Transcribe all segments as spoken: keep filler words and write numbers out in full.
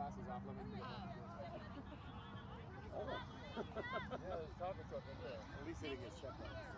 glasses off. Let me see. Oh. Yeah, there's a taco truck right there. At least they didn't get stepped on.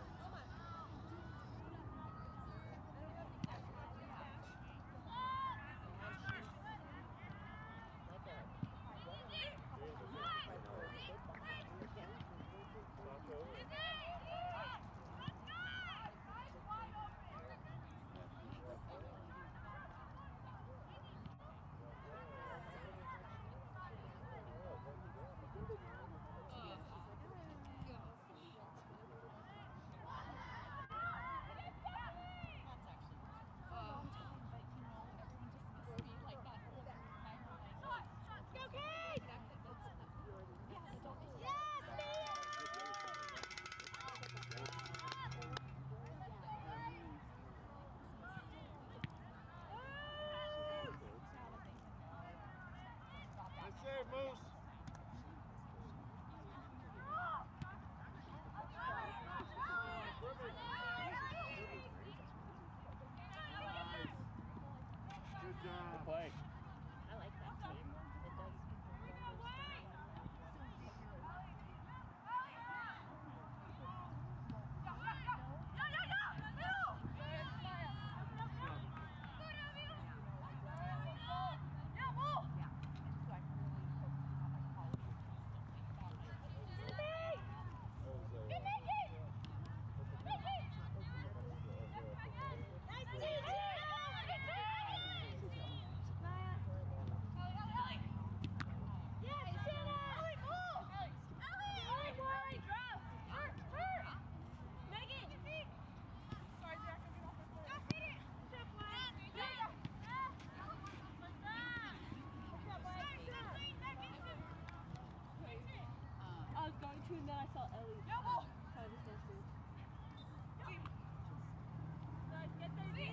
Save, Moose. Good job. Good play. I like that team. It does. I was going to, and then I saw Ellie. No ball. Trying to stand through. Guys, get there, D.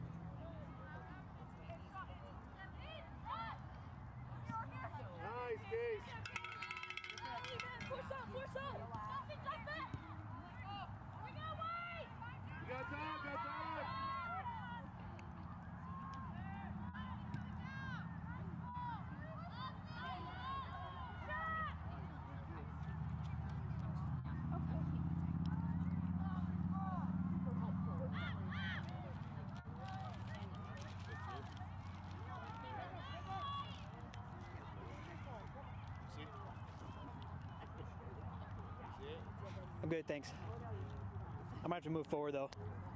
Nice, Case. Force up, force up. Stop it, jump it. We got wide. You got time, got time. I'm good, thanks. I might have to move forward though.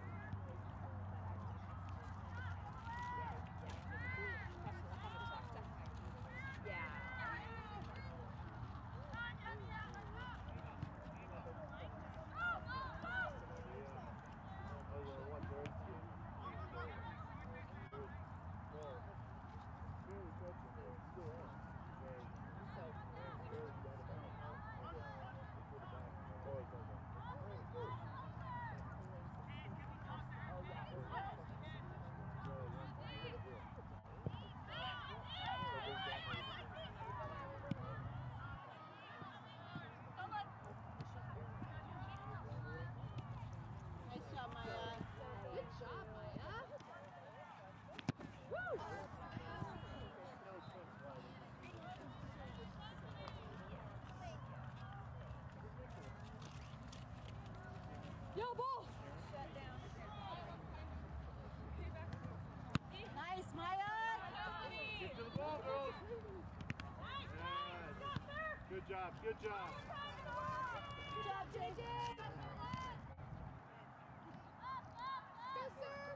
Nice job, Maya. Good job, Maya. Yo, ball! Shut down. Nice, Maya! Get to the ball, girls. Yes. Good job, good job. Good job, J J! Go serve.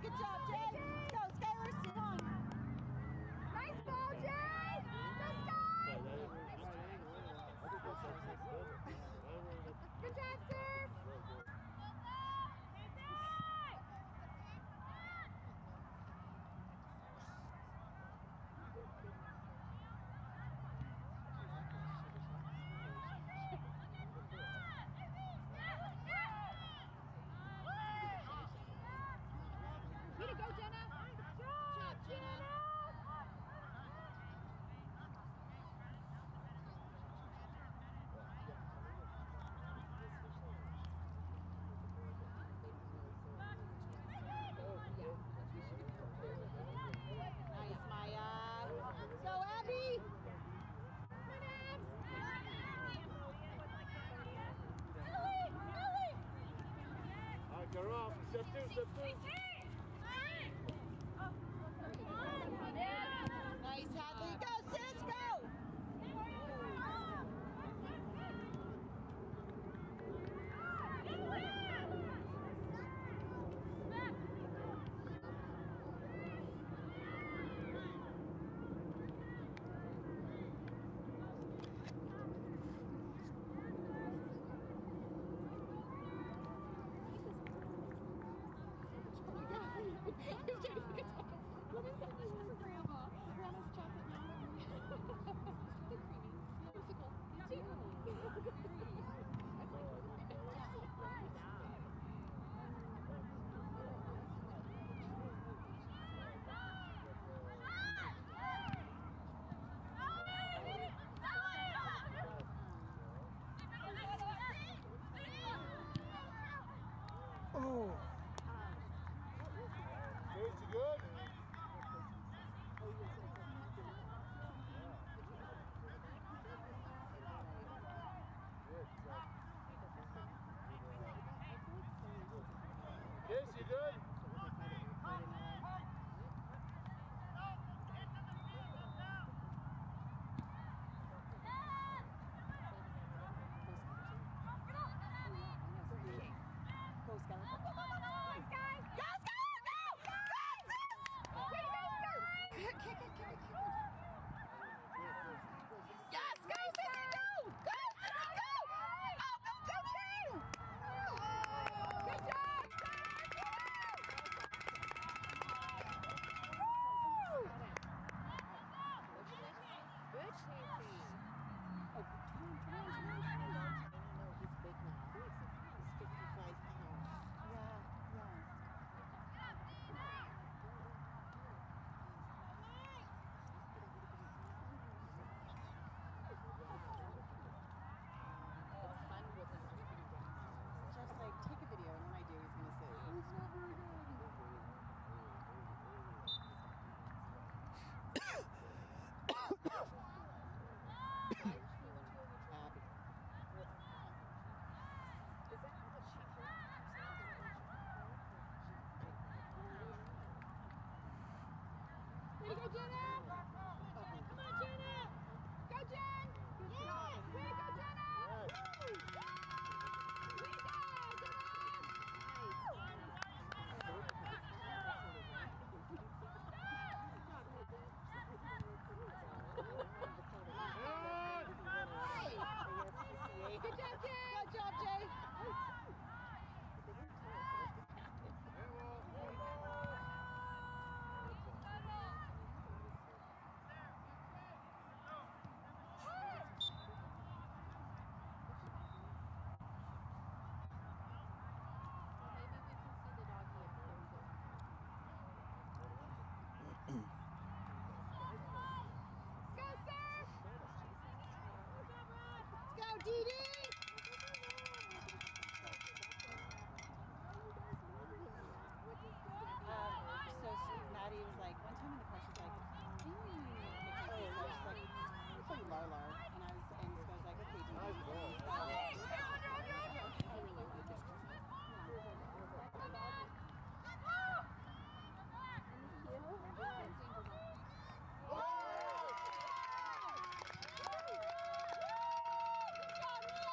Good job, Jay. Let's go, Skylar, sit on. Nice ball, Jay! Go, Sky! Good job, Surf! Way to go, Jenna! Good job, Jenna! Nice, Maya. Go, Abby. All right, get her off. Step two, step two. Nice, Hadley. Go, sis, go. Oh. Casey, good? Casey, good? Go, Skylar. Yes, go, Sissy, go! Go, Sissy, go! Oh, go, coaching! Good job, Good, Casey. Oh, come on, come on, come on, come on. No, he's big now. He's fifty-five pounds. Yeah, yeah. It's fun with him. Jeff's like, take a video, and when I do, he's gonna say, oh, it's not very good. Abby. Way to go, Jenna! Come on, Jenna! Go, Jen! Yes! Way to go, Jenna! Woo! Way to go, Jenna! Good job, Jay! Good job, Jay. Go, Surf! Let's go, Dee Dee. Uh, so she, Maddie was like, one time in the car, she's like, hmm, oh, she's like, it's like Larlar. And I was, and so I was like, okay, Dee Nice Dee. ball. Good job,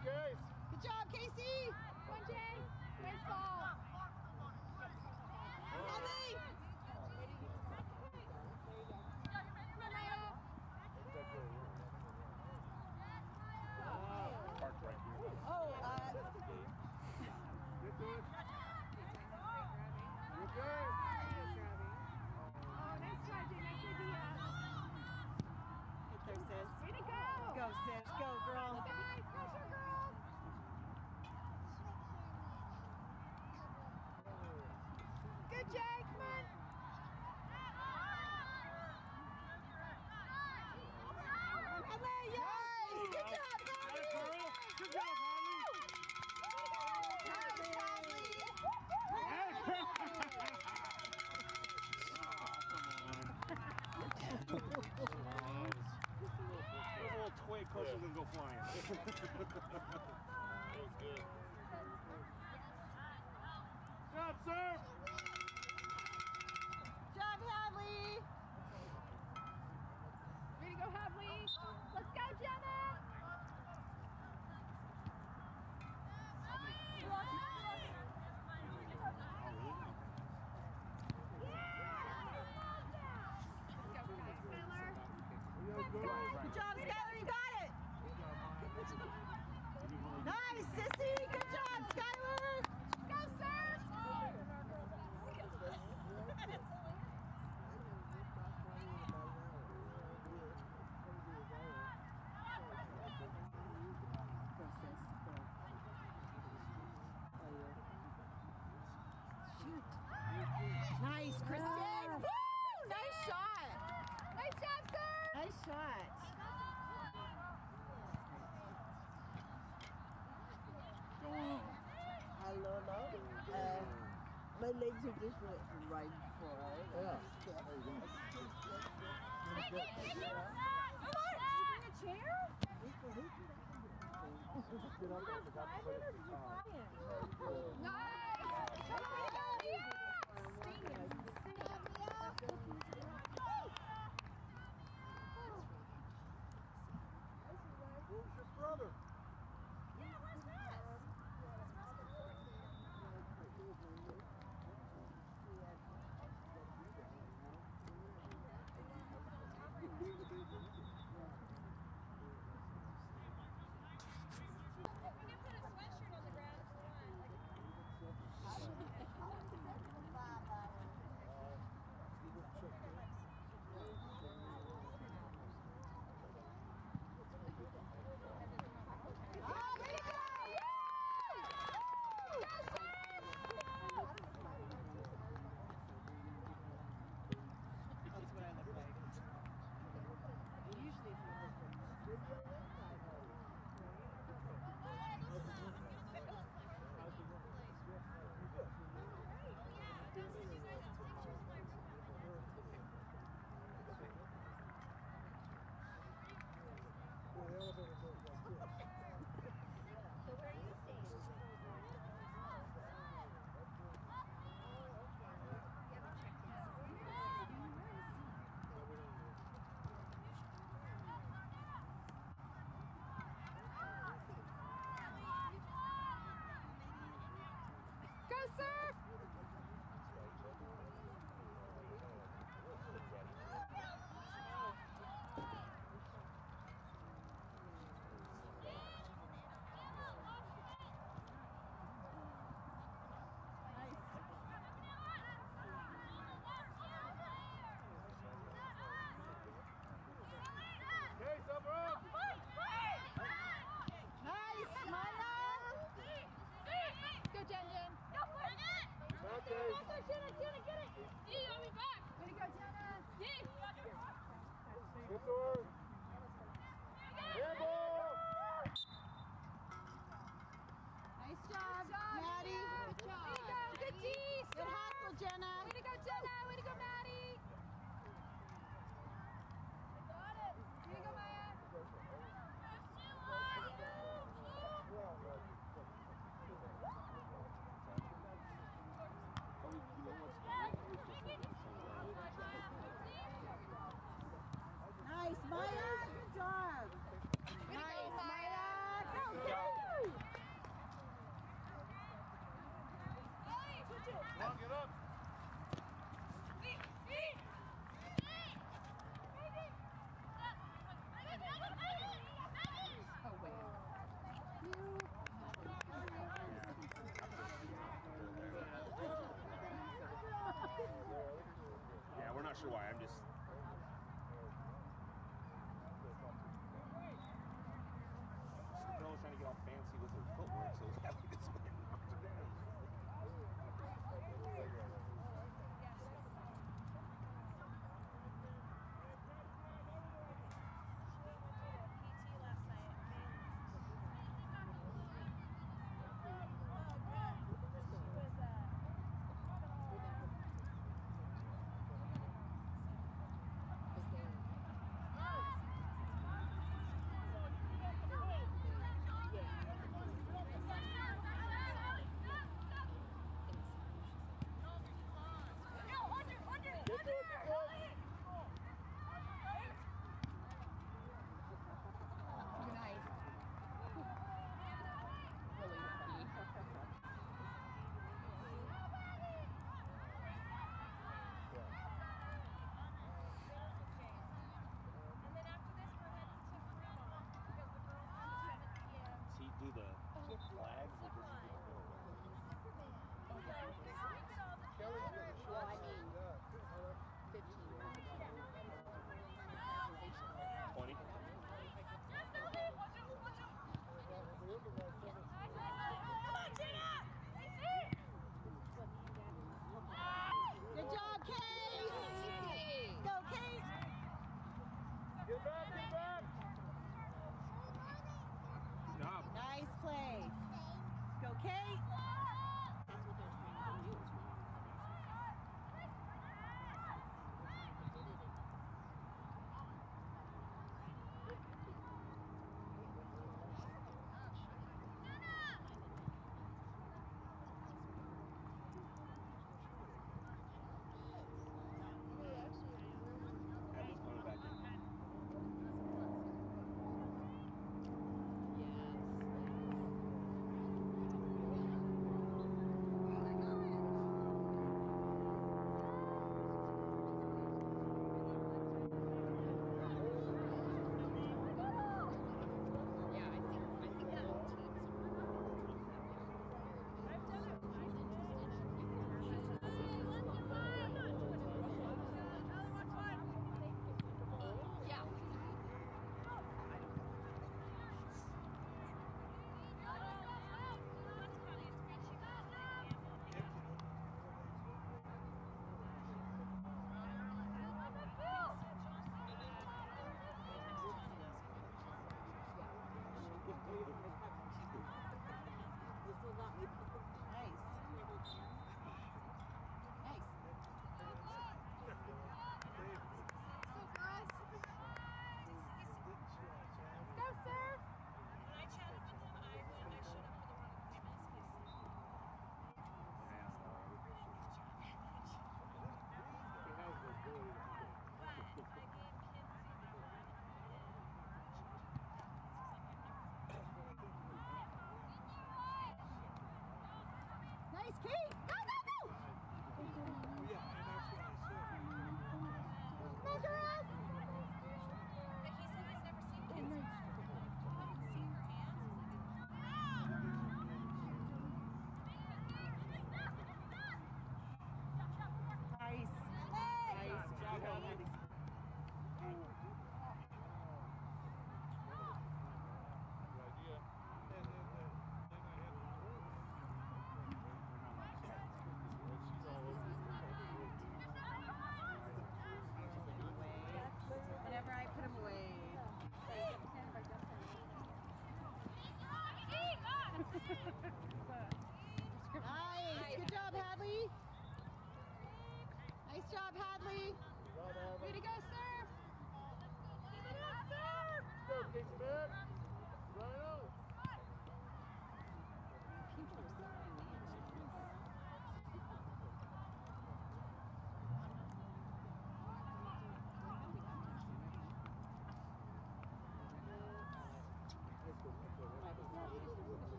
Case. Good job, Casey. Come on, Jay. Nice ball. Heavy. Come on, Maya. Parked right here. Oh, uh, Get to it. You okay? Oh, nice try, Jay. Nice idea. get there, sis. Way to go. Go, sis. Go, girl. Guys, pressure, girls. Good, Jay. Come on. Headley, yes. Good job, Nice, girl. Good job, Harley. Those little toy cushions gonna go flying. That was good. Job, sir. Job, Hadley. Way to go, Hadley. Let's go, Jenna. Good job, Skylar. You got it. Nice, sissy. Good job, Skylar. Go, sir. Nice, Kristen. Woo! Nice shot. Nice job, sir. Nice shot. Hello, hello. Uh, my legs are just went right forward. Yeah. Take it, take it. Come on. Did you bring a chair? Nice. Come on, go. Who's your brother? Yeah, where's Russ? Go, Surf! Case, up, up. Nice, Maya. Go, Jen Jen. Back, Case. Go, Jenna, Jenna, get it. Yeah, I'll be back. Way to go, Jenna. Yeah. Get to her. Handball. Nice job, Maddie. Good job. Way to go. Good D. Good hustle, Jenna. Way to go, Jenna. Way to go, Maddie. Got it. Way to go, Maya. Nice, Maya.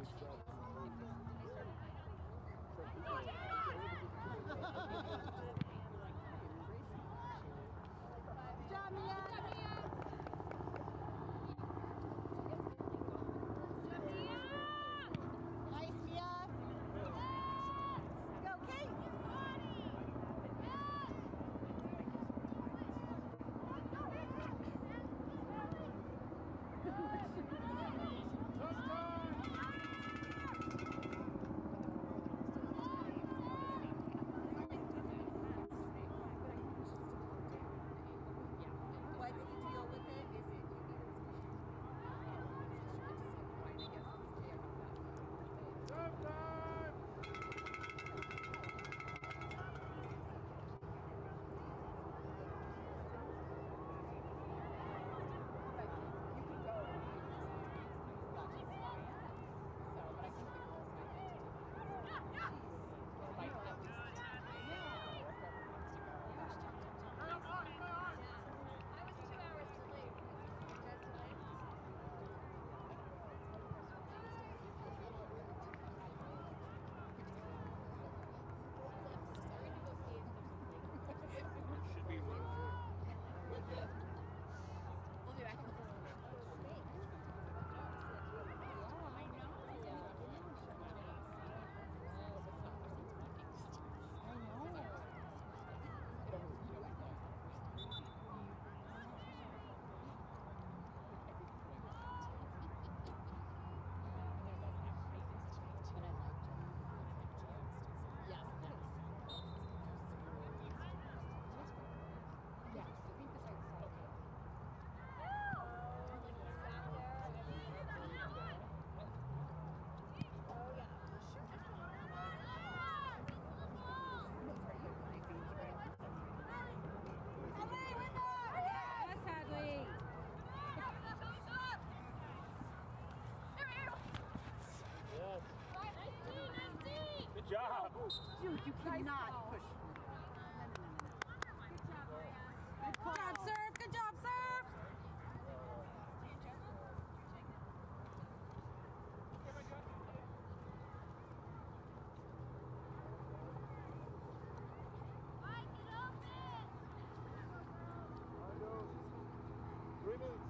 job, Mia. Nice, Mia. Go, Kate. What's the deal with it? Is it Should be one. Good job. Dude, you cannot push. Good job, serve. Good job, serve. Three minutes.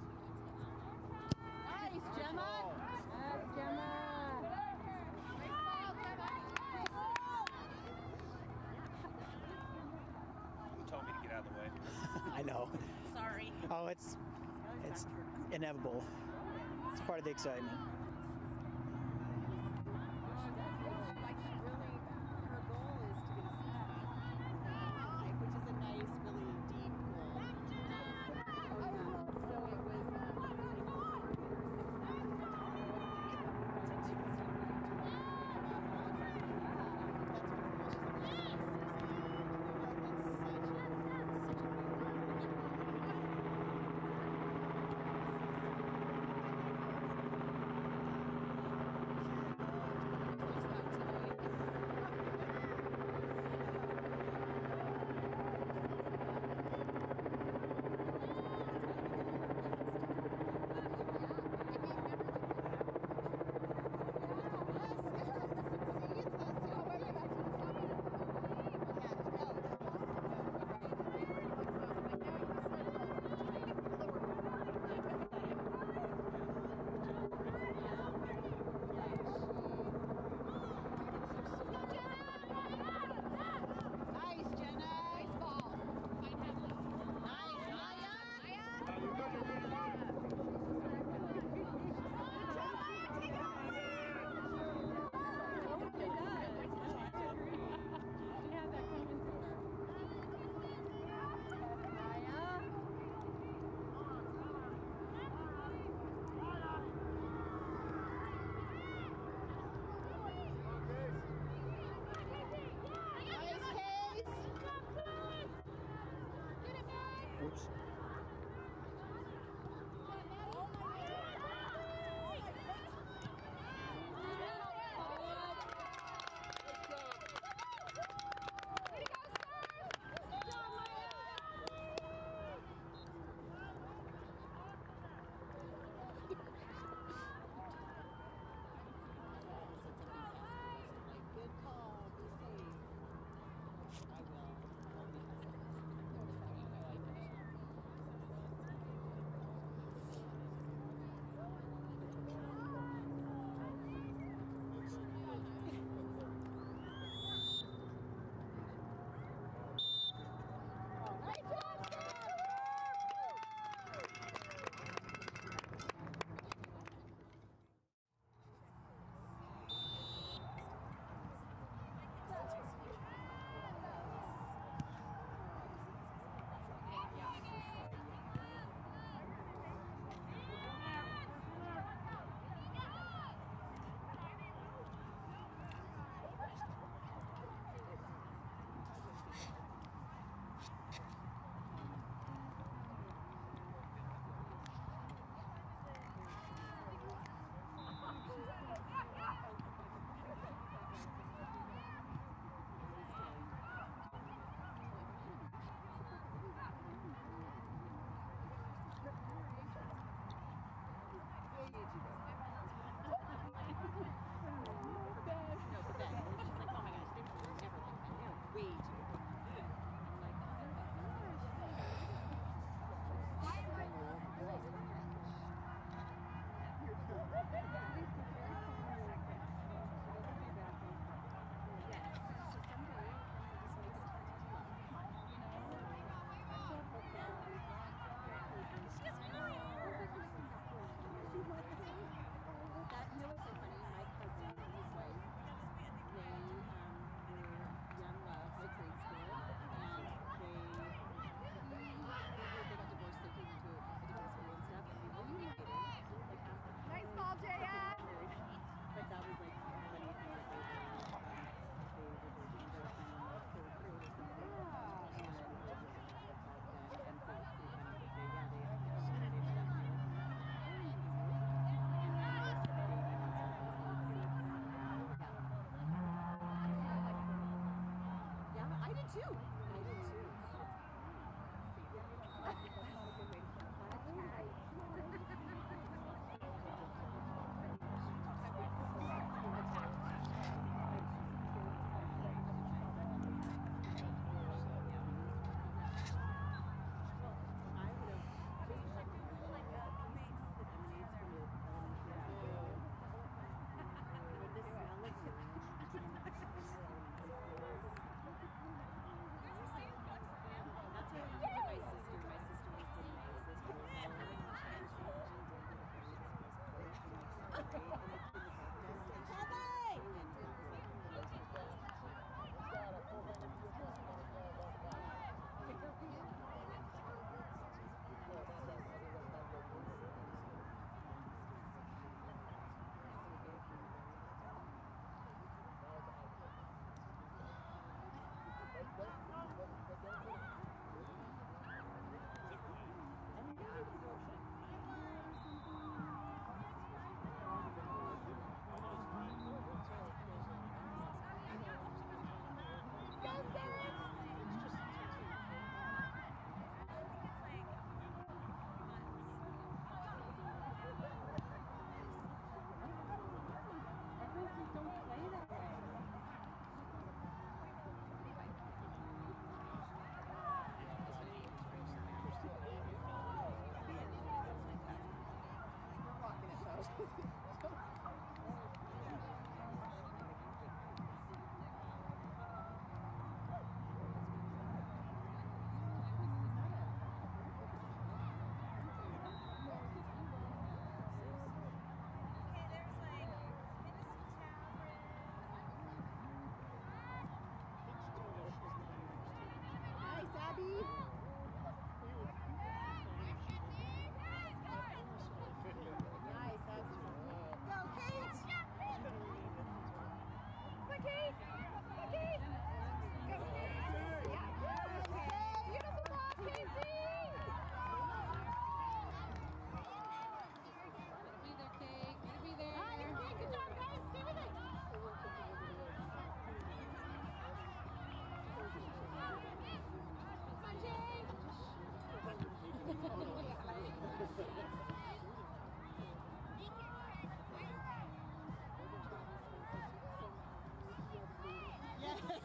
Nice, Gemma. Nice, Gemma. Who told me to get out of the way? I know. Sorry. Oh, it's it's inevitable. It's part of the excitement. Like really, her goal is to get a season, which is a nice, really deep goal. So it was.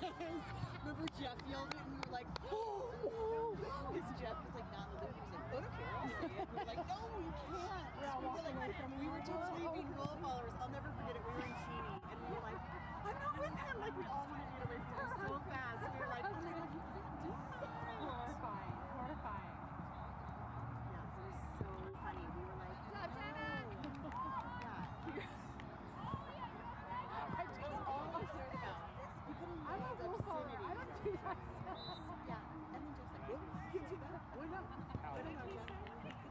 Remember Jeff yelled it and we were like, oh, oh. Because Jeff was like not in the loop. He was like, okay, I'll say it. We were like, no, we can't. Yeah, we were like, we were totally being rule followers. I'll never forget it. We were in Cheney and we were like, I'm not with him. Like we all wanted to get away from him so fast. We were like, oh my god, you can't do that. Horrifying. Horrifying. Yeah, it was so funny. We were like, no. Yeah. I just all I cared about. We couldn't I'm a rule follower. I don't do that. Yeah. And then Jeff's like, well, you can do that. Why not? I don't know, Jeff.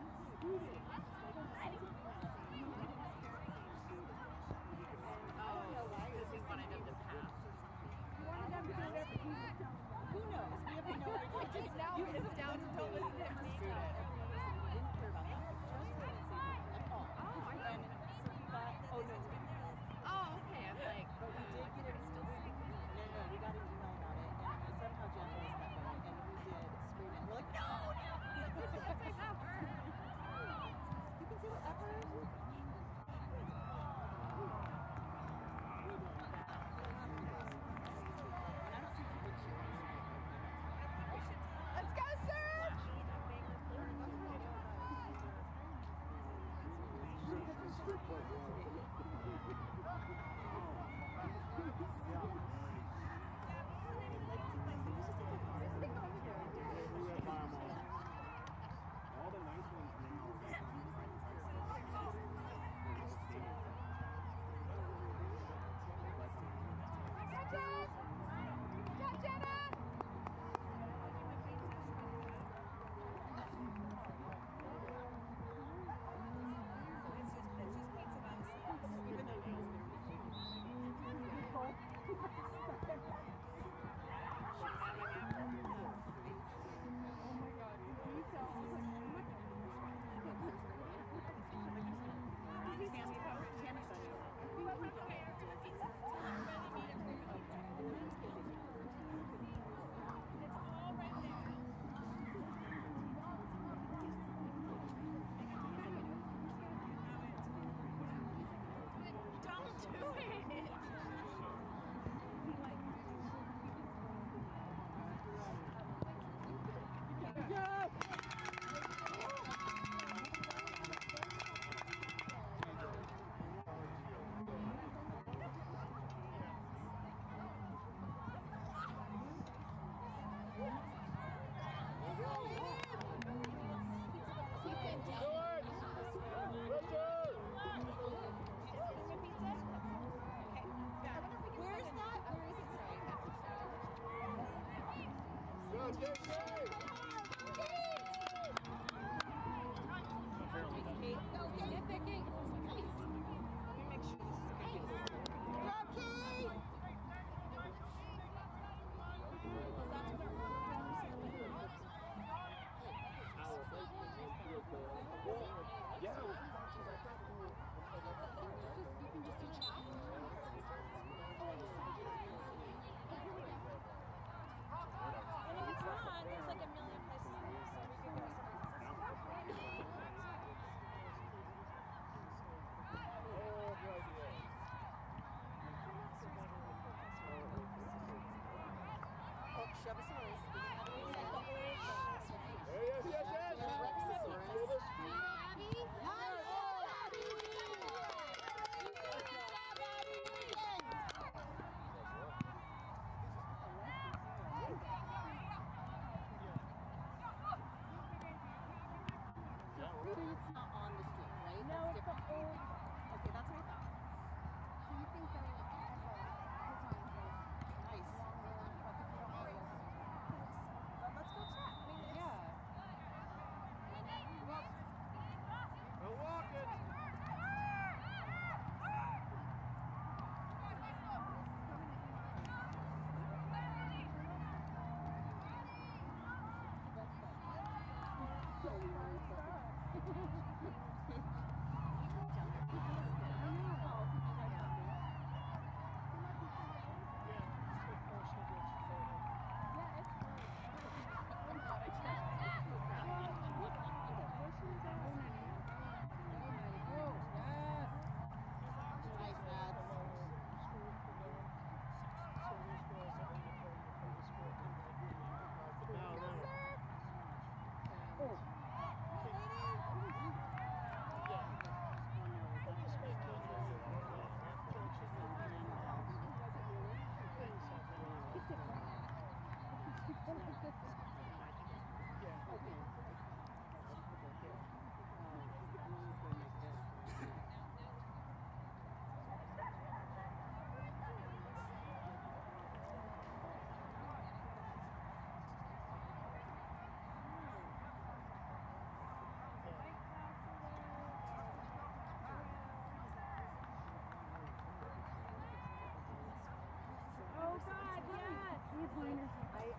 Who knows? We have no idea. Just now you it's down to don't listen to him pursue it. We didn't care about that. Just that's all. Oh, I and so we got oh no. Oh, okay. I'm like, But we did get it still speaking. No, no, we got an email about it and somehow Jeff was that way and we did scream it. We're like, no, no. that's like that word. You can say whatever. Let's go, sir! All the nice ones now.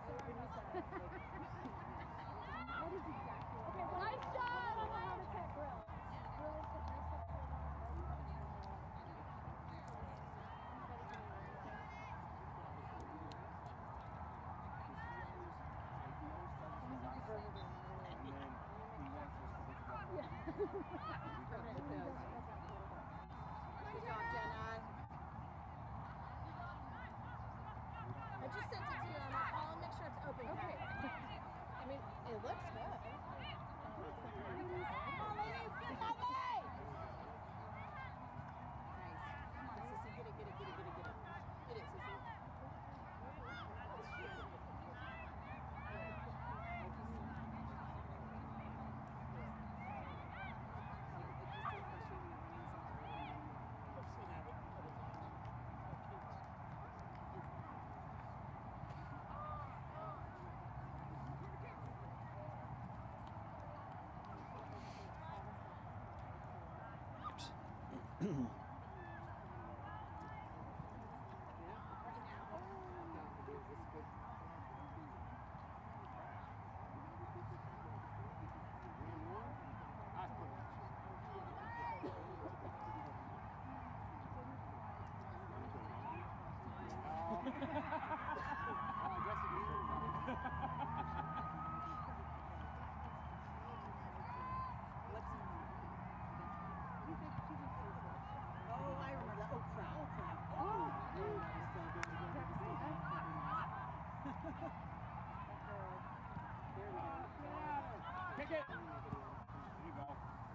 Nice job! Good job, Jenna. I just sent it to you on my call. Make sure it's open. Okay. I mean, it looks good. Nice. Sissy, get it, get it, get it, get it, get it. Get it, Sissy. Oh, I remember that. Oh, crap. Oh, crap. Oh, that was so good. That was so good. There we go. Kick it. There you go.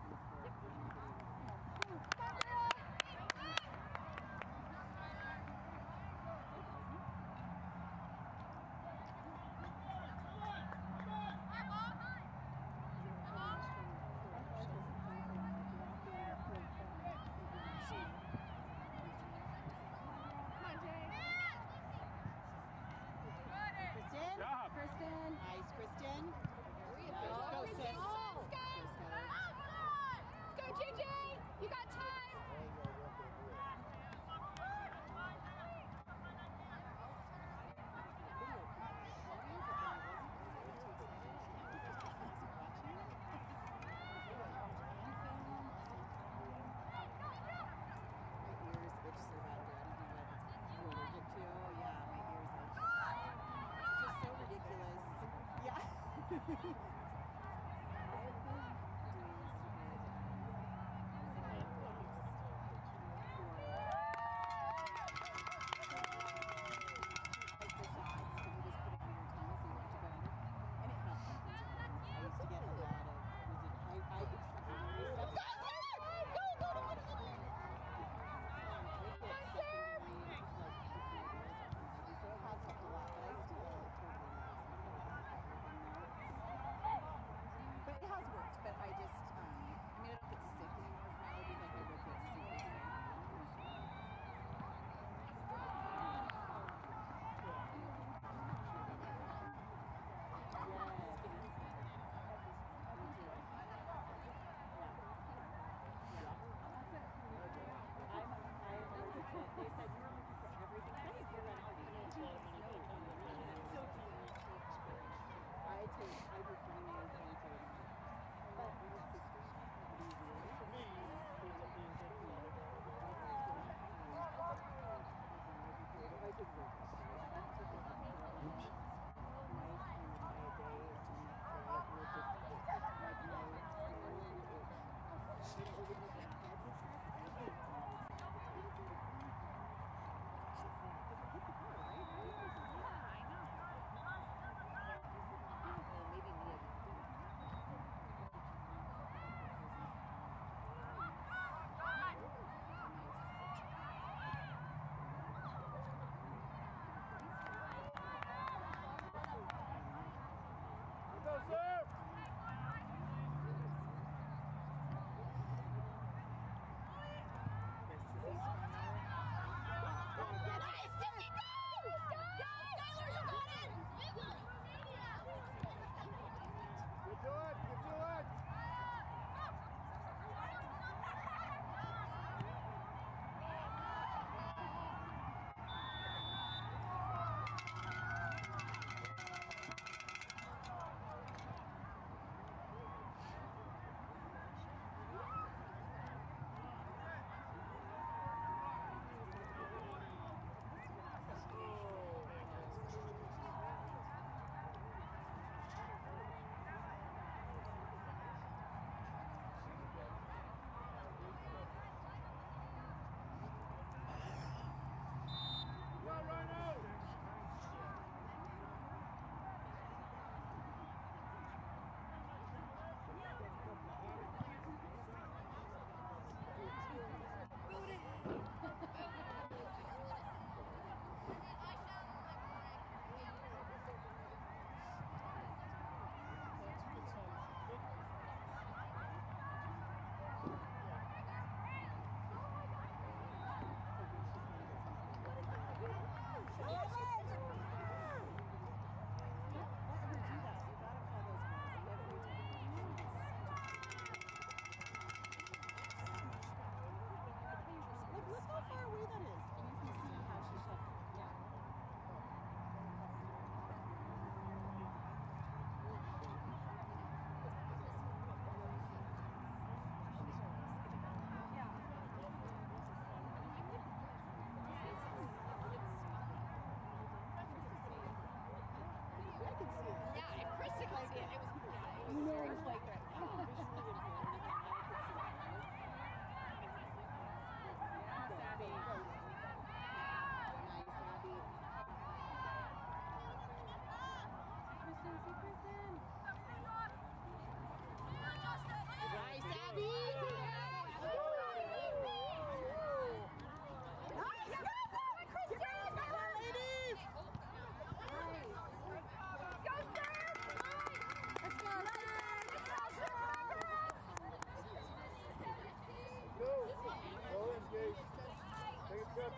Kristen? Job. Kristen. Nice, Kristen. Let's go, Let's sis. go! Let's go! Let's go, J J! You got time!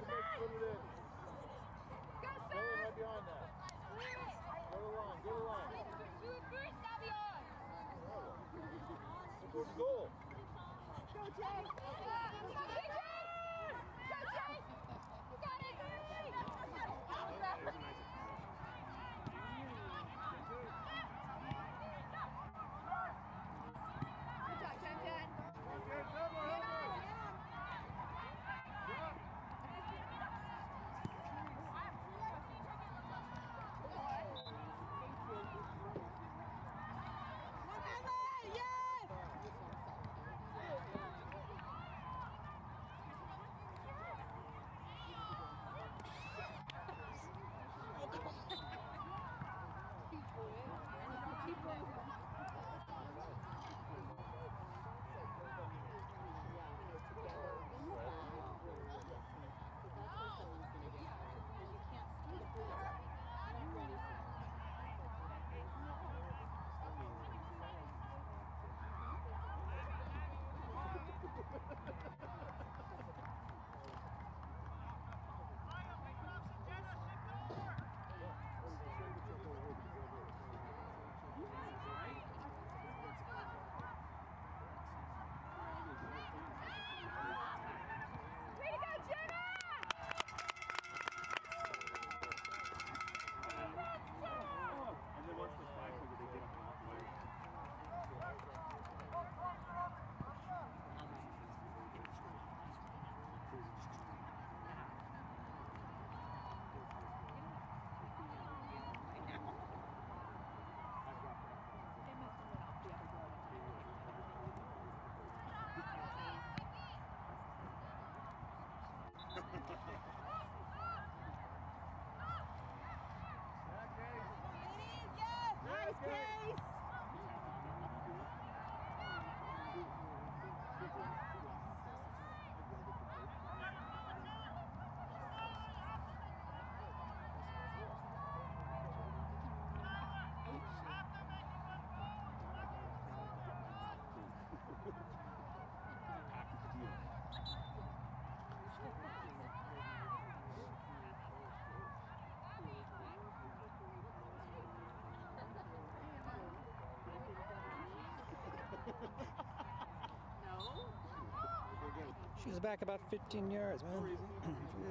put it in. Go, Go Sam! right behind that. Go to the line, go to the line. Do it first, Davion! Go towards the goal. Go, Jay! Go, Jay! Go, Jay! You got it! Good job, Jen Jen. Way to go, Jenna! And then once the flag goes, they get up and off way. Nice, Case! She was back about fifteen yards, man.